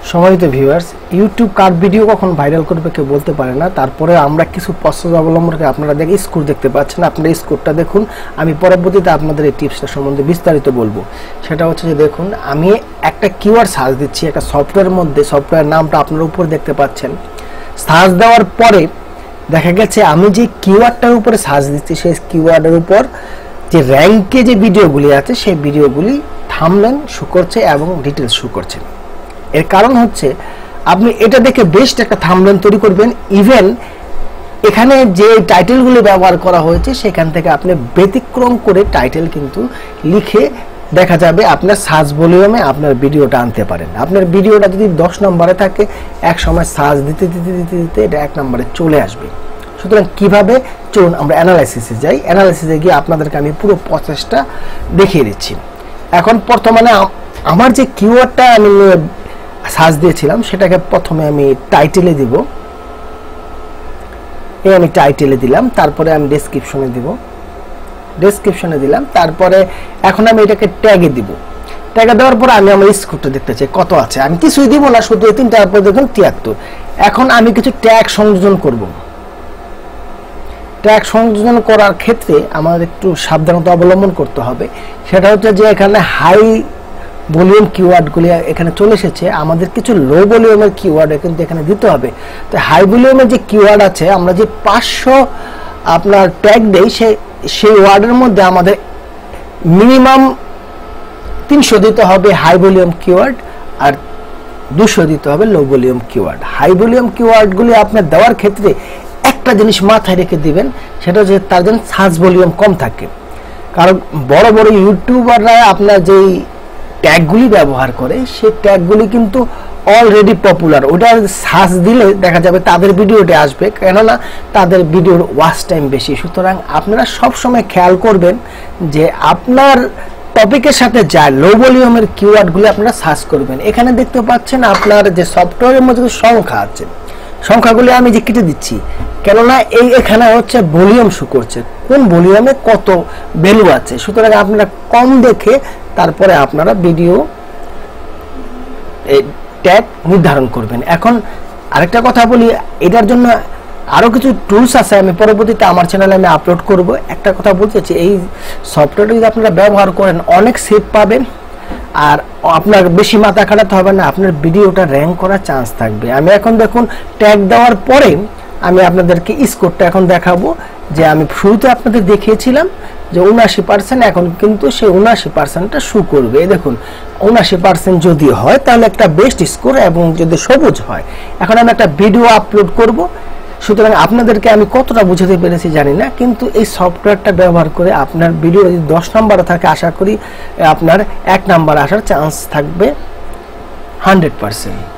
সম্মানিত viewers, YouTube কার video কখন ভাইরাল করবে কেউ বলতে পারে না। তারপরে আমরা কিছু পদ্ধতি অবলম্বন করে আপনারা দেখেন স্কোর দেখতে পাচ্ছেন। আপনারা স্কোরটা দেখুন, আমি পরবর্তীতে আপনাদের এই টিপসটা সম্বন্ধে বিস্তারিত বলবো। সেটা হচ্ছে যে দেখুন, আমি একটা কিওয়ার্ড সার্চ দিচ্ছি একটা সফটওয়্যারের মধ্যে, সফটওয়্যার নামটা আপনারা উপরে দেখতে পাচ্ছেন। সার্চ দেওয়ার পরে দেখা গেছে আমি যে কিওয়ার্ডটার উপরে সার্চ দিচ্ছি সেই কিওয়ার্ডের উপর যে র্যাঙ্কে যে ভিডিওগুলি আছে সেই ভিডিওগুলি থাম্বনেল শো করছে এবং ডিটেলস শো করছে। এর কারণ হচ্ছে আপনি এটা দেখে বেস্ট একটা থাম্বনেল তৈরি করবেন। ইভেন এখানে যে টাইটেলগুলি ব্যবহার করা হয়েছে সেখান থেকে আপনি ব্যতিক্রম করে টাইটেল কিন্তু লিখে দেখা যাবে আপনার সার্চ ভলিউমে আপনার ভিডিওটা আনতে পারেন। আপনার ভিডিওটা যদি 10 নম্বরে থাকে, এক সময় সার্চ দিতে দিতে দিতে দিতে এটা 1 নম্বরে চলে আসবে। সুতরাং কিভাবে, চলুন আমরা অ্যানালাইসিসে যাই। অ্যানালাইসিসে গিয়ে আপনাদেরকে আমি পুরো প্রসেসটা দেখিয়ে দিচ্ছি। এখন বর্তমানে আমার যে কিওয়ার্ডটা আমি সার্চ দিয়েছিলাম সেটাকে প্রথমে আমি টাইটেলে দিব। আমি টাইটেলে দিলাম, তারপরে আমি ডেসক্রিপশনে দিব, ডেসক্রিপশনে দিলাম, তারপরে এখন আমি এটাকে ট্যাগে দিব। ট্যাগে দেওয়ার পর আমি আমার স্কোরটা দেখতে চাই কত আছে। আমি কিছুই দিব না, শুধু 3 তারপর দেখুন 73। এখন আমি কিছু ট্যাগ সংযোজন করব। ট্যাগ সংযোজন করার ক্ষেত্রে আমাদের একটু সাবধানতা অবলম্বন করতে হবে। সেটা হচ্ছে যে এখানে হাই ভলিউম কিওয়ার্ডগুলি এখানে চলে এসেছে, আমাদের কিছু লো ভলিউমের কিওয়ার্ড কিন্তু এখানে দিতে হবে। তো হাই ভলিউমের যে কিওয়ার্ড আছে, আমরা যে 500 আপনার ট্যাগ দেই সেই ওয়ার্ডের মধ্যে আমাদের মিনিমাম 300 দিতে হবে হাই ভলিউম কিওয়ার্ড, আর 200 দিতে হবে low volume keyword. High volume কিওয়ার্ডগুলি আপনার দেওয়ার ক্ষেত্রে একটা জিনিস মাথায় রেখে দিবেন, সেটা হচ্ছে তার জন্য সার্চ ভলিউম কম থাকে। কারণ বড় বড় ইউটিউবাররা আপনার যেই ট্যাগগুলি ব্যবহার করে সেই ট্যাগগুলি কিন্তু অলরেডি পপুলার। ওটা সার্চ দিলে দেখা যাবে তাদের ভিডিওটি আসবে, কেননা তাদের ভিডিওর ওয়াচ টাইম বেশি। সুতরাং আপনারা সবসময় খেয়াল করবেন যে আপনার টপিকের সাথে যায় লো ভলিউমের কিওয়ার্ডগুলি আপনারা সার্চ করবেন। এখানে দেখতে পাচ্ছেন আপনার যে সফটওয়্যারের মধ্যে সংখ্যা আছে, সংখ্যাগুলি আমি যে কেটে দিচ্ছি, কেননা এখানে হচ্ছে ভলিউম শো করছে, কোন ভলিউমে কত ভ্যালু আছে। সুতরাং আপনারা কম দেখে তারপরে আপনারা ভিডিও ট্যাগ নির্ধারণ করবেন। এখন আরেকটা কথা বলি, এটার জন্য আরো কিছু টুলস আছে, আমি পরবর্তীতে আমার চ্যানেলে আমি আপলোড করব। একটা কথা বলতে চাই, এই সফটওয়্যারটা যদি আপনারা ব্যবহার করেন অনেক সেভ পাবেন, আর আপনার বেশি মাথা খাটাতে হবে না, আপনার ভিডিওটা র্যাঙ্ক করার চান্স থাকবে। আমি এখন দেখুন ট্যাগ দেওয়ার পরে আমি আপনাদেরকে স্কোরটা এখন দেখাবো। যে আমি শুরুতে আপনাদের দেখিয়েছিলাম যে 79%, এখন কিন্তু সেই 79%টা শো করবে। এই দেখুন 79% যদি হয় তাহলে একটা বেস্ট স্কোর, এবং যদি সবুজ হয়। এখন আমি একটা ভিডিও আপলোড করব। সুতরাং আপনাদেরকে আমি কতটা বুঝাতে পেরেছি জানি না, কিন্তু এই সফটওয়্যারটা ব্যবহার করে আপনার ভিডিও যদি 10 নম্বরে থাকে, আশা করি আপনার 1 নম্বর আসার চান্স থাকবে 100%।